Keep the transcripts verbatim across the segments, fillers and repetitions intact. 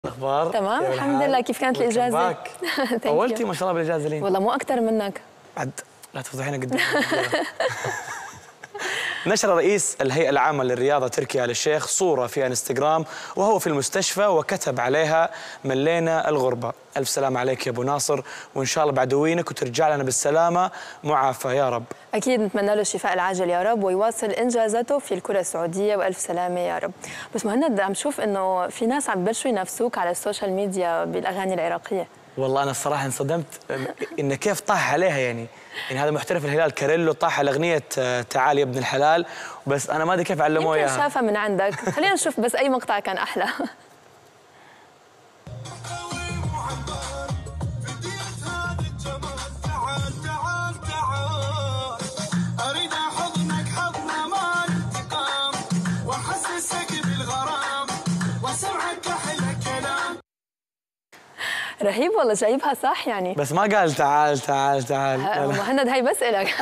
الاخبار تمام الحمد لله. كيف كانت الاجازه؟ طولتي ما شاء الله بالاجازه لين والله مو اكثر منك بعد. لا تفضحينا قدام. نشر رئيس الهيئة العامة للرياضة تركي آل الشيخ صورة في انستغرام وهو في المستشفى وكتب عليها ملينا الغربة. ألف سلام عليك يا أبو ناصر، وإن شاء الله بعدوينك وترجع لنا بالسلامة معافى يا رب. أكيد نتمنى له الشفاء العاجل يا رب ويواصل إنجازاته في الكرة السعودية وألف سلامة يا رب. بس مهند عم شوف إنه في ناس عم ببلشوا ينافسوك على السوشيال ميديا بالأغاني العراقية. والله أنا الصراحة انصدمت إن كيف طاح عليها يعني. يعني هذا محترف الهلال كاريلو طاح على أغنية تعال يا ابن الحلال، بس أنا ما أدري كيف علموه إياها. يمكن شافها من عندك. خلينا نشوف بس أي مقطع كان أحلى. رهيب والله، جايبها صح يعني. بس ما قال تعال تعال تعال. مهند هاي بسألك.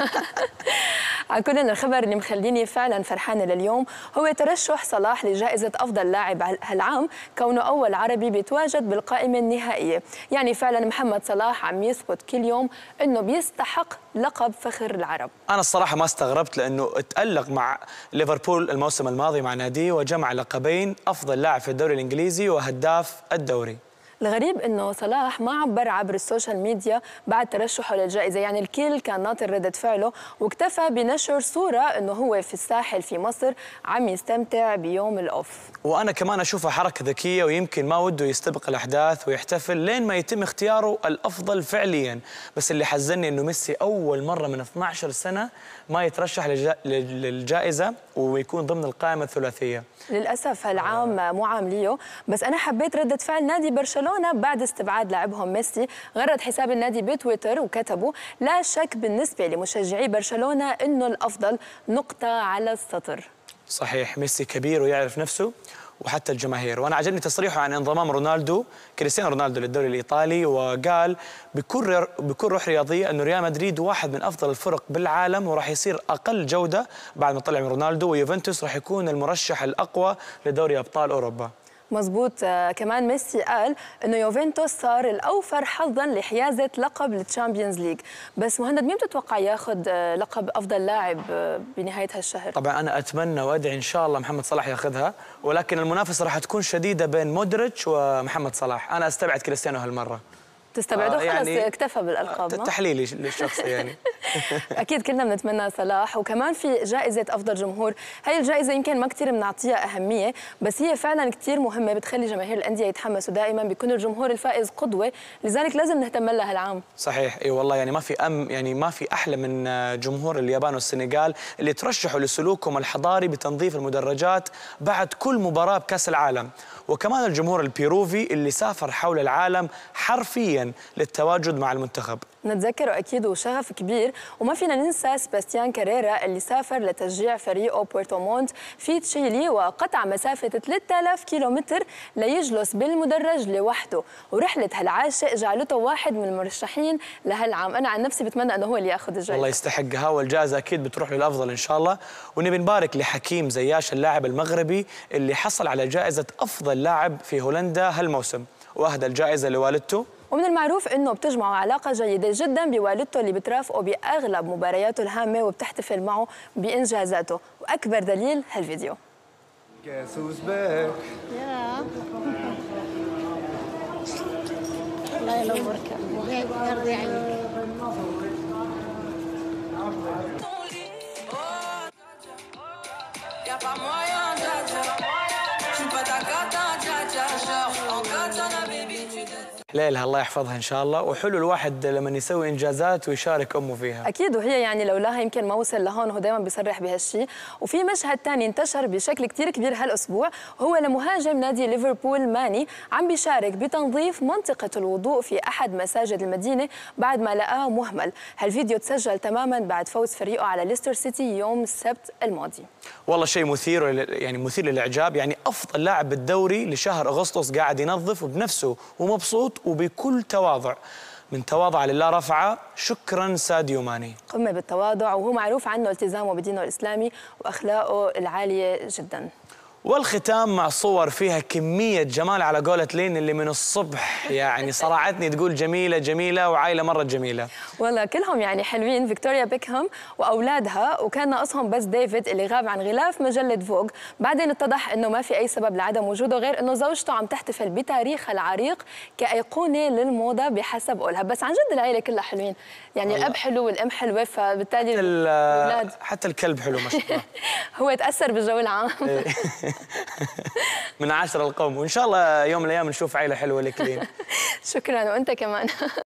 على كل الخبر اللي مخليني فعلا فرحانه لليوم هو ترشح صلاح لجائزه افضل لاعب هالعام، كونه اول عربي بيتواجد بالقائمه النهائيه. يعني فعلا محمد صلاح عم يثبت كل يوم انه بيستحق لقب فخر العرب. انا الصراحه ما استغربت لانه تألق مع ليفربول الموسم الماضي مع ناديه وجمع لقبين، افضل لاعب في الدوري الانجليزي وهداف الدوري. الغريب انه صلاح ما عبر عبر السوشيال ميديا بعد ترشحه للجائزه، يعني الكل كان ناطر ردة فعله واكتفى بنشر صوره انه هو في الساحل في مصر عم يستمتع بيوم الاوف. وانا كمان اشوفها حركه ذكيه، ويمكن ما وده يستبق الاحداث ويحتفل لين ما يتم اختياره الافضل فعليا. بس اللي حزني انه ميسي اول مره من اثنتي عشرة سنه ما يترشح للجائزه ويكون ضمن القائمه الثلاثيه. للاسف هالعام آه. مو عام ليه. بس انا حبيت رده فعل نادي برشلونه بعد استبعاد لاعبهم ميسي. غرد حساب النادي بتويتر وكتبوا: لا شك بالنسبه لمشجعي برشلونه انه الافضل، نقطه على السطر. صحيح، ميسي كبير ويعرف نفسه وحتى الجماهير. وانا عجبني تصريحه عن انضمام رونالدو كريستيانو رونالدو للدوري الايطالي، وقال بكل بكل روح رياضيه انه ريال مدريد واحد من افضل الفرق بالعالم وراح يصير اقل جوده بعد ما طلع من رونالدو، ويوفنتوس راح يكون المرشح الاقوى لدوري ابطال اوروبا. مزبوط. آه كمان ميسي قال انه يوفنتوس صار الاوفر حظا لحيازه لقب التشامبيونز ليج. بس مهند، مين بتتوقع ياخذ آه لقب افضل لاعب آه بنهايه هالشهر؟ طبعا انا اتمنى وادعي ان شاء الله محمد صلاح ياخذها، ولكن المنافسه راح تكون شديده بين مودريتش ومحمد صلاح. انا استبعد كريستيانو هالمره. تستبعده؟ آه يعني خلص اكتفى بالالقاب. تحليلي للشخص يعني. اكيد كلنا بنتمنى صلاح. وكمان في جائزه افضل جمهور، هي الجائزه يمكن ما كثير بنعطيها اهميه، بس هي فعلا كثير مهمه، بتخلي جماهير الانديه يتحمسوا دائما، بيكون الجمهور الفائز قدوه، لذلك لازم نهتم لها هالعام. صحيح، اي والله، يعني ما في ام يعني ما في احلى من جمهور اليابان والسنغال اللي ترشحوا لسلوكهم الحضاري بتنظيف المدرجات بعد كل مباراه بكاس العالم. وكمان الجمهور البيروفي اللي سافر حول العالم حرفيا للتواجد مع المنتخب. نتذكره اكيد وشغف كبير. وما فينا ننسى سباستيان كاريرا اللي سافر لتشجيع فريقه بورتومونت في تشيلي وقطع مسافه ثلاثة آلاف كيلومتر ليجلس بالمدرج لوحده، ورحله هالعاشق جعلته واحد من المرشحين لهالعام. انا عن نفسي بتمنى انه هو اللي ياخذ الجائزه. والله يستحقها، والجائزه اكيد بتروح للافضل ان شاء الله. ونبي نبارك لحكيم زياش اللاعب المغربي اللي حصل على جائزه افضل لاعب في هولندا هالموسم، واهدى الجائزه لوالدته. ومن المعروف انه بتجمعه علاقه جيده جدا بوالدته اللي بترافقه باغلب مبارياته الهامه وبتحتفل معه بانجازاته، واكبر دليل هالفيديو. الله ينورك، يرضي عنك. ليلها الله يحفظها ان شاء الله. وحلو الواحد لما يسوي انجازات ويشارك امه فيها. اكيد، وهي يعني لولاها يمكن ما وصل لهون، هو دائما بيصرح بهالشيء. وفي مشهد ثاني انتشر بشكل كثير كبير هالاسبوع، هو لمهاجم نادي ليفربول ماني عم بيشارك بتنظيف منطقه الوضوء في احد مساجد المدينه بعد ما لقاه مهمل. هالفيديو تسجل تماما بعد فوز فريقه على ليستر سيتي يوم السبت الماضي. والله شيء مثير، يعني مثير للاعجاب. يعني افضل لاعب بالدوري لشهر اغسطس قاعد ينظف بنفسه ومبسوط وبكل تواضع. من تواضع لله رفعه. شكرا ساديو ماني. قمة بالتواضع، وهو معروف عنه التزامه بدينه الإسلامي وأخلاقه العالية جدا. والختام مع صور فيها كمية جمال على قولة لين اللي من الصبح يعني صراعتني تقول جميلة جميلة وعائلة مرة جميلة. والله كلهم يعني حلوين، فيكتوريا بيكهام وأولادها، وكان ناقصهم بس ديفيد اللي غاب عن غلاف مجلة فوغ. بعدين اتضح إنه ما في أي سبب لعدم وجوده غير إنه زوجته عم تحتفل بتاريخها العريق كأيقونة للموضة بحسب قولها. بس عن جد العائلة كلها حلوين، يعني الأب حلو والأم حلوة، فبالتالي الأولاد حتى الكلب حلو ما شاء الله. هو تأثر بالجو العام. من عاشر القوم، وإن شاء الله يوم من الأيام نشوف عائلة حلوة لك لين. شكرا، وأنت كمان.